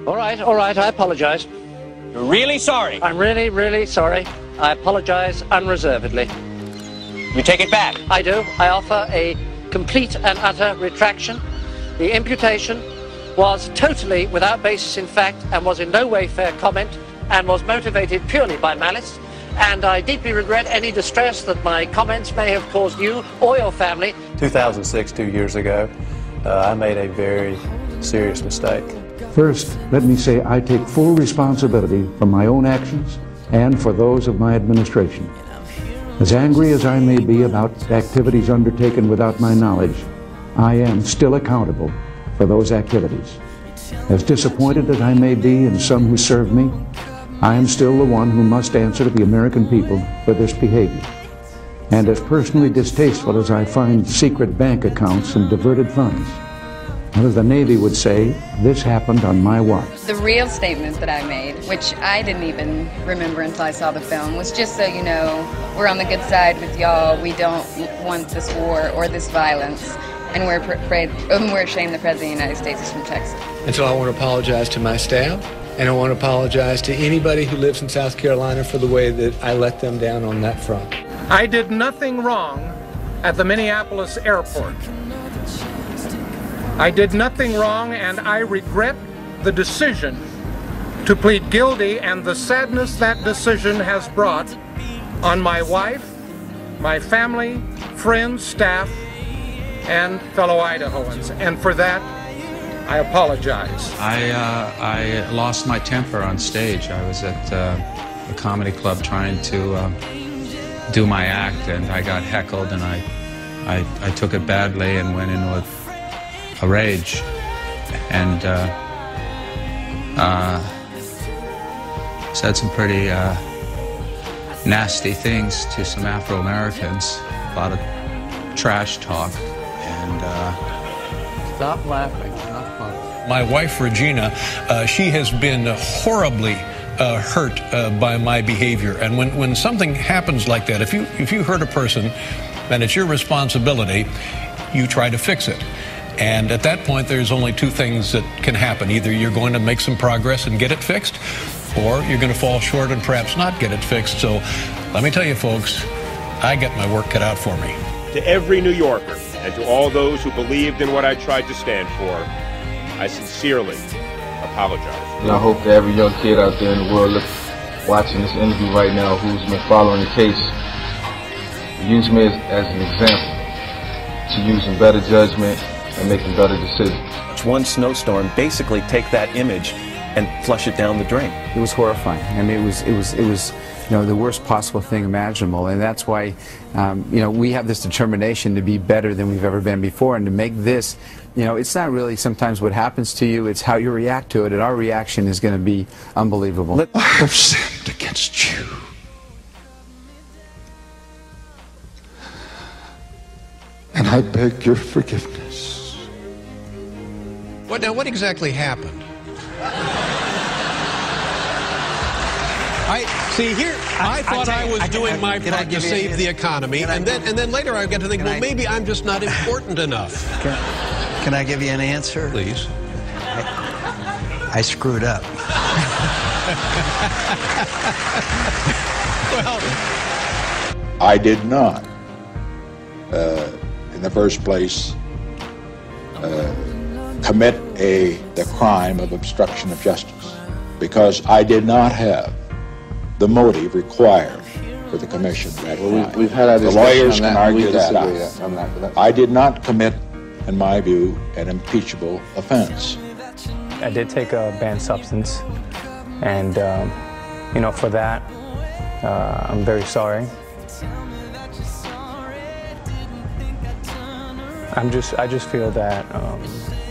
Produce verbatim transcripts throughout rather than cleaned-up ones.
All right, all right, I apologize. You're really sorry? I'm really, really sorry. I apologize unreservedly. You take it back? I do. I offer a complete and utter retraction. The imputation was totally without basis in fact and was in no way fair comment and was motivated purely by malice. And I deeply regret any distress that my comments may have caused you or your family. two thousand six, two years ago, uh, I made a very serious mistake. First, let me say I take full responsibility for my own actions and for those of my administration. As angry as I may be about activities undertaken without my knowledge, I am still accountable for those activities. As disappointed as I may be in some who serve me, I am still the one who must answer to the American people for this behavior. And as personally distasteful as I find secret bank accounts and diverted funds, as the Navy would say, this happened on my watch. The real statement that I made, which I didn't even remember until I saw the film, was just so you know, we're on the good side with y'all. We don't want this war or this violence, and we're afraid, and we're ashamed the President of the United States is from Texas. And so I want to apologize to my staff, and I want to apologize to anybody who lives in South Carolina for the way that I let them down on that front. I did nothing wrong at the Minneapolis airport. I did nothing wrong, and I regret the decision to plead guilty and the sadness that decision has brought on my wife, my family, friends, staff, and fellow Idahoans. And for that, I apologize. I, uh, I lost my temper on stage. I was at uh, a comedy club trying to uh, do my act, and I got heckled, and I, I, I took it badly and went into a a rage, and uh, uh, said some pretty uh, nasty things to some Afro-Americans, a lot of trash talk, and uh, Stop laughing, it's not funny. My wife, Regina, uh, she has been horribly uh, hurt uh, by my behavior, and when, when something happens like that, if you, if you hurt a person, then it's your responsibility, you try to fix it. And at that point, there's only two things that can happen. Either you're going to make some progress and get it fixed, or you're going to fall short and perhaps not get it fixed. So let me tell you, folks, I get my work cut out for me. To every New Yorker and to all those who believed in what I tried to stand for, I sincerely apologize. And I hope that every young kid out there in the world look, watching this interview right now who's been following the case, use me as, as an example to using better judgment and making better decisions. One snowstorm, basically take that image and flush it down the drain. It was horrifying. I mean, it was, it was, it was, you know, the worst possible thing imaginable, and that's why, um, you know, we have this determination to be better than we've ever been before, and to make this, you know, it's not really sometimes what happens to you, it's how you react to it, and our reaction is going to be unbelievable. I have sinned against you. And I beg your forgiveness. What, now, what exactly happened? I see here. I, I thought I, I was I, doing I, my part to save the economy, and then and then later I got to think, well, I, maybe I'm just not important enough. Can, can I give you an answer? Please. I, I screwed up. Well, I did not, uh, in the first place, uh, commit a the crime of obstruction of justice, because I did not have the motive required for the commission of that crime. Well, we've had our the lawyers can argue that. On that, that. I did not commit, in my view, an impeachable offense. I did take a banned substance, and um, you know, for that, uh, I'm very sorry. I'm just, I just feel that, um,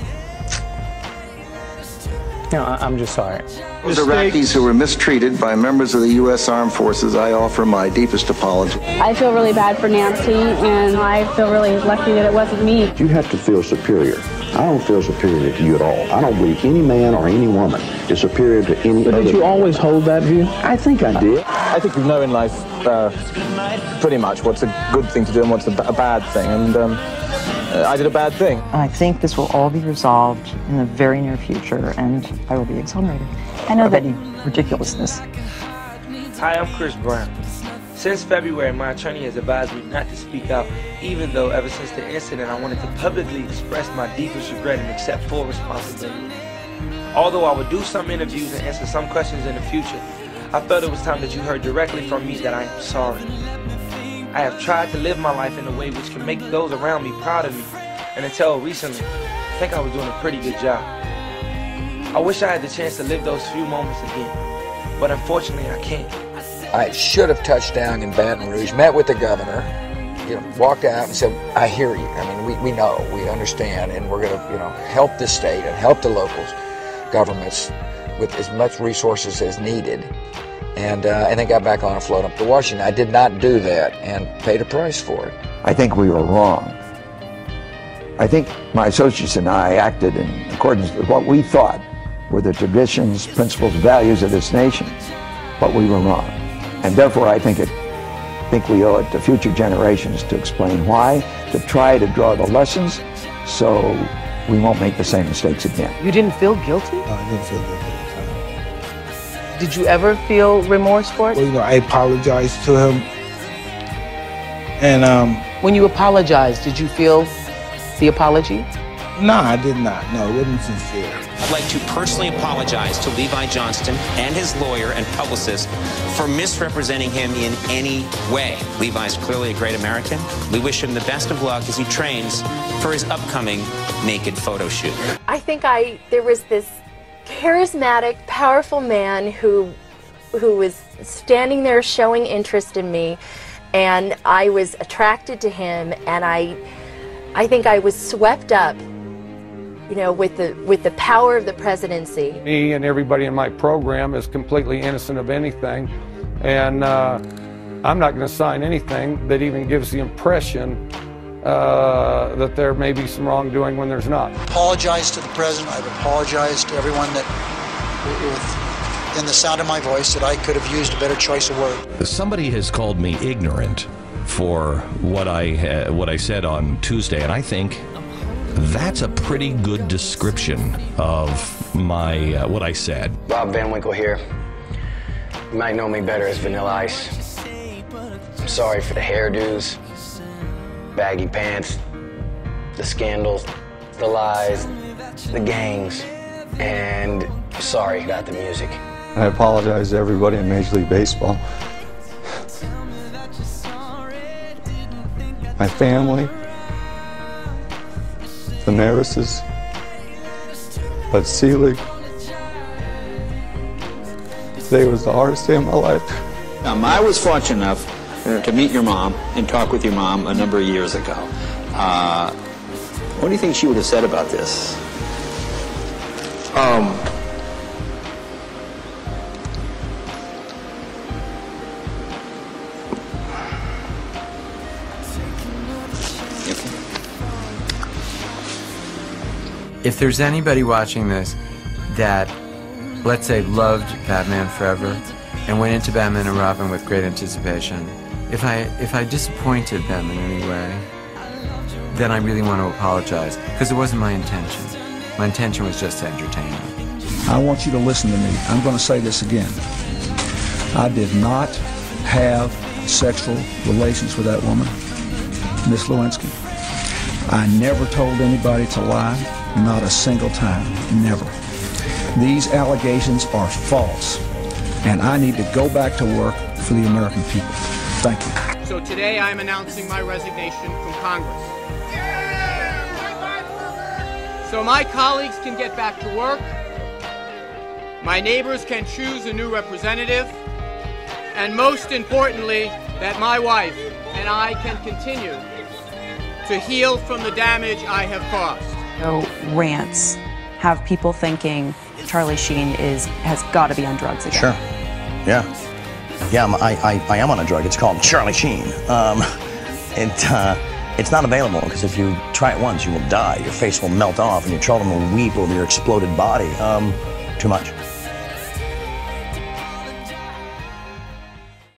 you know, I, I'm just sorry. Those Iraqis who were mistreated by members of the U S Armed Forces, I offer my deepest apology. I feel really bad for Nancy, and I feel really lucky that it wasn't me. You have to feel superior. I don't feel superior to you at all. I don't believe any man or any woman is superior to any but other. Did you always hold that view? I think I did. I think we know in life uh, pretty much what's a good thing to do and what's a, a bad thing, and um, uh, I did a bad thing. I think this will all be resolved in the very near future, and I will be exonerated. I know of that any ridiculousness. Hi, I'm Chris Brown. Since February, my attorney has advised me not to speak out, even though ever since the incident, I wanted to publicly express my deepest regret and accept full responsibility. Although I would do some interviews and answer some questions in the future, I felt it was time that you heard directly from me that I am sorry. I have tried to live my life in a way which can make those around me proud of me, and until recently, I think I was doing a pretty good job. I wish I had the chance to live those few moments again, but unfortunately I can't. I should have touched down in Baton Rouge, met with the governor, you know, walked out and said, I hear you. I mean, we, we know, we understand, and we're going to, you know, help the state and help the local governments with as much resources as needed. And, uh, and then got back on a float up to Washington. I did not do that and paid a price for it. I think we were wrong. I think my associates and I acted in accordance with what we thought were the traditions, principles, values of this nation, but we were wrong. And therefore, I think it, think we owe it to future generations to explain why, to try to draw the lessons so we won't make the same mistakes again. You didn't feel guilty? No, I didn't feel guilty at the time. Did you ever feel remorse for it? Well, you know, I apologized to him. And, um... when you apologized, did you feel the apology? No, I did not. No, it wasn't sincere. I'd like to personally apologize to Levi Johnston and his lawyer and publicist for misrepresenting him in any way. Levi's clearly a great American. We wish him the best of luck as he trains for his upcoming naked photo shoot. I think I there was this charismatic, powerful man who who was standing there showing interest in me, and I was attracted to him, and I I think I was swept up, you know, with the with the power of the presidency. Me and everybody in my program is completely innocent of anything, and uh, I'm not going to sign anything that even gives the impression uh, that there may be some wrongdoing when there's not. Apologize to the president. I've apologized to everyone that, within the sound of my voice, that I could have used a better choice of words. Somebody has called me ignorant for what I uh, what I said on Tuesday, and I think that's a pretty good description of my uh, what I said. Bob Van Winkle here. You might know me better as Vanilla Ice. I'm sorry for the hairdos, baggy pants, the scandals, the lies, the gangs, and sorry about the music. I apologize to everybody in Major League Baseball. My family, the Marises, but Seelig, today was the hardest day of my life. Um, I was fortunate enough to meet your mom and talk with your mom a number of years ago. Uh, what do you think she would have said about this? Um... If there's anybody watching this that, let's say, loved Batman Forever and went into Batman and Robin with great anticipation, if I if I disappointed them in any way, then I really want to apologize, because it wasn't my intention. My intention was just to entertain them. I want you to listen to me. I'm going to say this again. I did not have sexual relations with that woman, Miss Lewinsky. I never told anybody to lie. Not a single time. Never. These allegations are false, and I need to go back to work for the American people. Thank you. So today I'm announcing my resignation from Congress. So my colleagues can get back to work, my neighbors can choose a new representative, and most importantly, that my wife and I can continue to heal from the damage I have caused. So rants have people thinking Charlie Sheen is has got to be on drugs again. Sure. Yeah. Yeah, I'm, I, I, I am on a drug. It's called Charlie Sheen. Um, it, uh, it's not available, because if you try it once, you will die. Your face will melt off, and your children will weep over your exploded body. Um, too much.